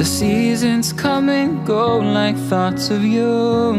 The seasons come and go like thoughts of you.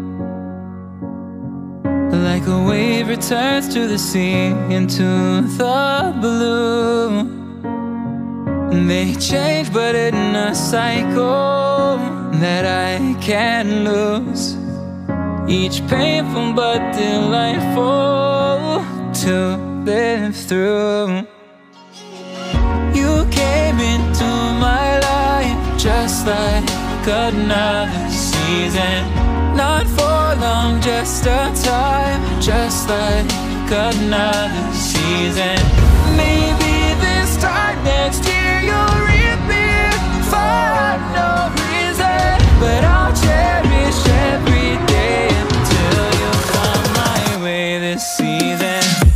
Like a wave returns to the sea, into the blue. They change but in a cycle that I can't lose. Each painful but delightful to live through. You came into my life just like another season. Not for long, just a time, just like another season. Maybe this time next year you'll reappear for no reason, but I'll cherish every day until you come my way this season.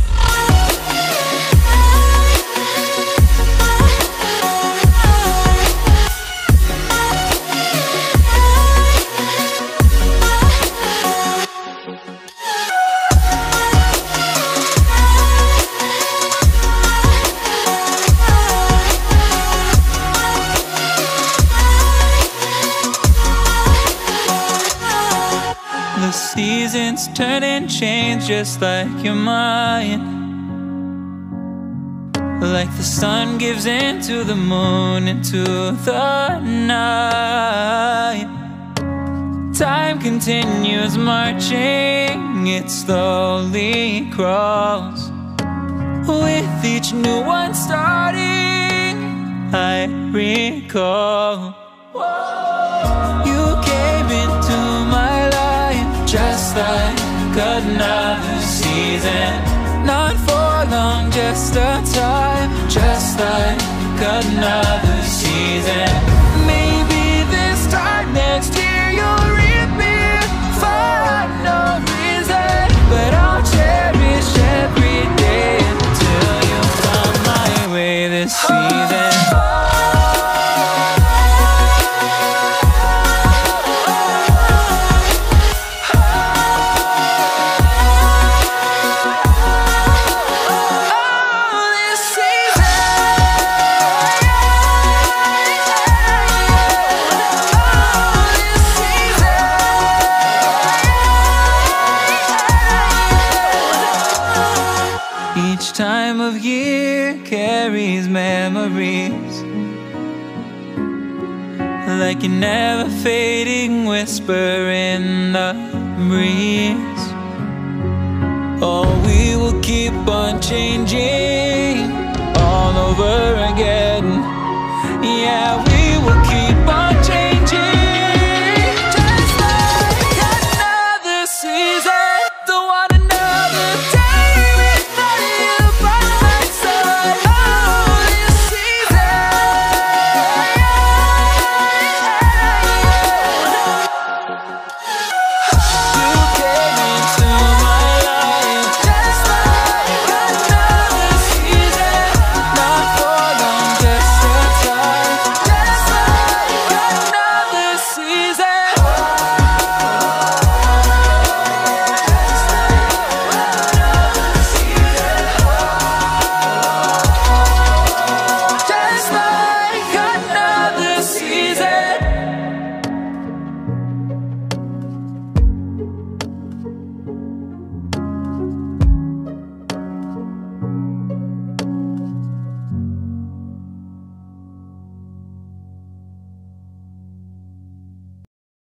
The seasons turn and change just like your mind. Like the sun gives into the moon, into the night. Time continues marching, it slowly crawls. With each new one starting, I recall. You came into my life just like another season. Not for long, just a time, just like another season. Maybe this time next year you'll reappear for no reason, but I'll cherish every day until you come my way this season. Each time of year carries memories, like a never fading whisper in the breeze. Oh, we will keep on changing